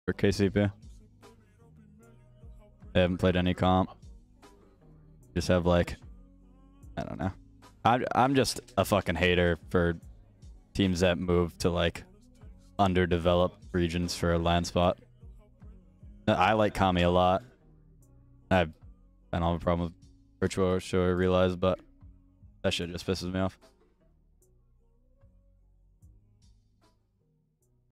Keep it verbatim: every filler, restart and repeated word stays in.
for K C P. They haven't played any comp. Just have like, I don't know. I'm I'm just a fucking hater for teams that move to like underdeveloped regions for a land spot. I like Kami a lot. I I don't have a problem with Virtual Show, I realize, but that shit just pisses me off.